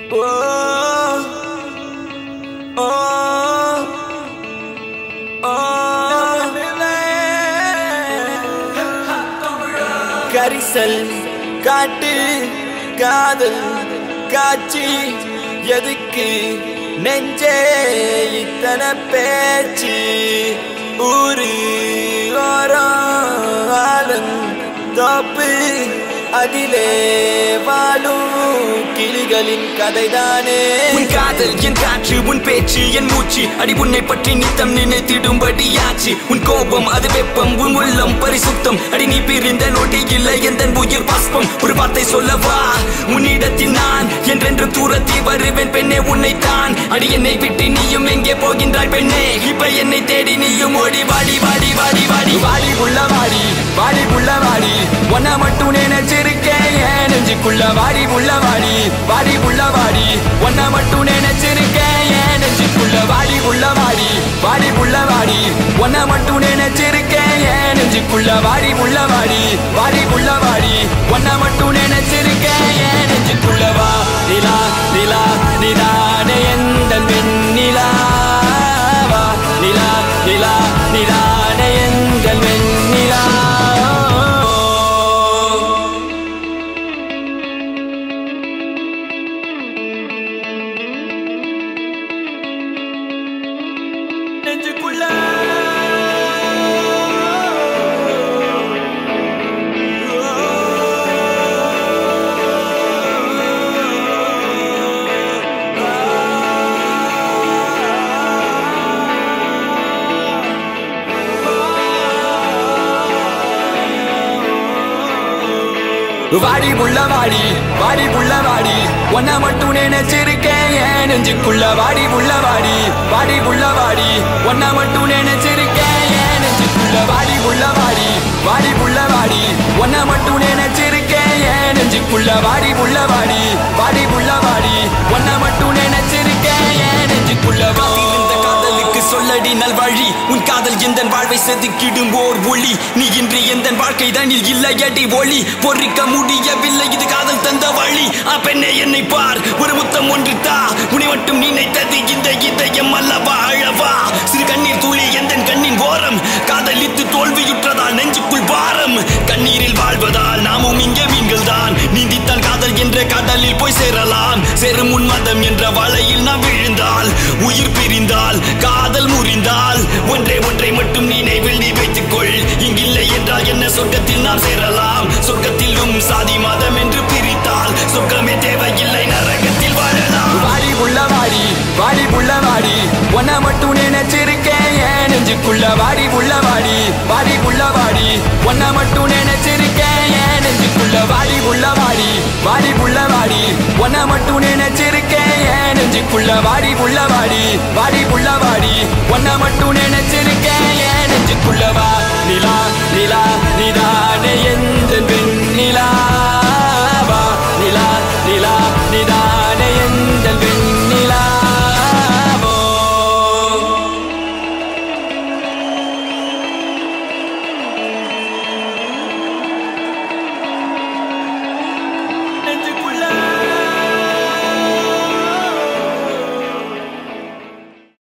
கரிசல் காட்டு காதல் காட்சி எதுக்கு நெஞ்சே இத்தனை பேச்சு ஊரு ஓரம் ஆலம் தோப்பு அதிலே வாழும் கிளிகளின் கதைதானே உன் காதல் என் காற்று உன் பேச்சு என் மூச்சு அடி உன்னை பற்றி நித்தம் நினைத்திடும்படியாச்சு உன் கோபம் அது வெப்பம் உன் உள்ளம் பரிசுத்தம் அடி நீ பிரிந்த நோட்டி இல்லை எந்த உயிர் பாஸ்பம் ஒரு வார்த்தை சொல்லவா உன்னிடத்தில் நான் என்றென்று தூரத்தில் வருவேன் பெண்ணே உன்னைத்தான் அடி என்னை விட்டு நீயும் எங்கே போகின்றாய் பெண்ணே இப்ப என்னை தேடி நீயும் ஓடி வாடி வாடி வாடி வாடி வாடி உள்ள வாடி வாடி உள்ள வாடி ஒன்ன மட்டும் நினைச்சிருக்கேன் என் நெஞ்சுக்குள்ள வாடி உள்ள வாடி வாடி உள்ள வாடி ஒன்ன மட்டும் நினைச்சிருக்கேன் என் நெஞ்சுக்குள்ள வாடி உள்ள வாடி வாடி உள்ள வாடி ஒன்ன மட்டும் நினைச்சிருக்கேன் என் நெஞ்சுக்குள்ள வாடி உள்ள வாடி வாடி உள்ள வாடி ஒன்ன மட்டும் நினைச்சிருக்கேன் என் நெஞ்சுக்குள்ள வா நிலா நிலா நிலானே எந்த வெண்ணிலா வா நிலா நிலா நிலானே எந்த வெண்ணிலா நெஞ்சுக்குள்ள வாடி உள்ள வாடி வாடி உள்ள வாடி ஒன்ன மட்டும் நினைச்சிருக்கேன் என் நெஞ்சுக்குள்ள வாடி உள்ள வாடி வாடி உள்ள வாடி ஒன்ன மட்டும் நினைச்சிருக்கேன் என் நெஞ்சுக்குள்ள வாடி உள்ள வாடி வாடி உள்ள வாடி ஒன்ன மட்டும் நினைச்சிருக்கேன் என் நெஞ்சுக்குள்ள வாடி உள்ள வாடி வாடி உள்ள வாடி ஒன்ன மட்டும் நினைச்சிருக்கேன் என் நெஞ்சுக்குள்ள வாடியிருந்த காதலுக்கு சொல்லடி நல்வழி உன் காதல் எந்த வாழ்வை செதுக்கிடும் ஓர் ஒளி நீ இன்று எந்த வாழ்க்கை தனில் இல்லையடி ஒளி பொறிக்க முடியவில்லை இது காதல் தந்த வழி பெண்ணே என்னை பார் ஒரு முத்தம் ஒன்று தா உன்னை மட்டும் நினைத்தது இந்த இதயம் அல்லவா அழவா சிறு கண்ணீர் துளி எந்த கண்ணின் ஓரம் காதலித்து தோல்வியுற்றதால் நெஞ்சுக்குள் பாரம் கண்ணீரில் வாழ்வதால் நாமும் இங்கே மீன்கள் தான் நீந்தித்தால் காதல் என்ற கடலில் போய் சேரலாம் சேரும் உன்மதம் என்ற வலையில் நாம் விழுந்தால் உயிர் பிரிந்தால் காதல் முறிந்தால் ஒன்றை ஒன்றை மட்டும் நினைவில் நீ வைத்துக்கொள் இங்கில்லை என்றால் என்ன சொர்க்கத்தில் நாம் சேரலாம் சொர்க்கத்திலும் சாதி மதம் என்று பிரித்தால் சொர்க்கமே தேவையில்லை நரகத்தில் வாழலாம் வாடி உள்ள வாடி வாடி உள்ள வாடி ஒன்ன மட்டும் நினைச்சிருக்கேன் என் நெஞ்சுக்குள்ள வாடி உள்ள வாடி வாடி உள்ள வாடி ஒன்ன மட்டும் நினைச்சிருக்கேன் என் நெஞ்சுக்குள்ள வாடி உள்ள வாடி வாடி உள்ள வாடி ஒன்ன மட்டும் நினைச்சிருக்கேன் என் நெஞ்சுக்குள்ள வாடி உள்ள வாடி வாடி உள்ள வாடி ஒன்ன மட்டும் நினைச்சிருக்கேன் என் நெஞ்சுக்குள்ள வா நிலா